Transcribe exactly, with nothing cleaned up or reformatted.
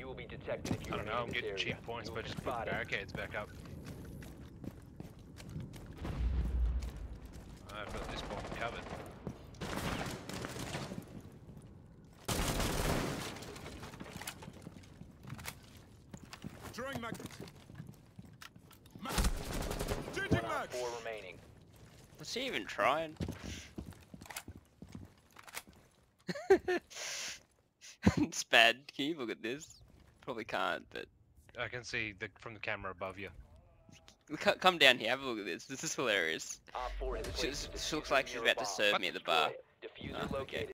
You will be detected if you I don't know, I'm getting cheap points by just putting barricades back up. I've got this bomb covered. Throwing magnet. Mag. Changing mag. Four remaining. Was he even trying? It's bad. Can you look at this? Probably can't, but I can see the from the camera above you. C come down here. Have a look at this. This is hilarious. Op four has She, placed a she looks diffuser like she's near about a to bomb. serve me at the bar. Destroy it. Diffuser Oh, okay. located.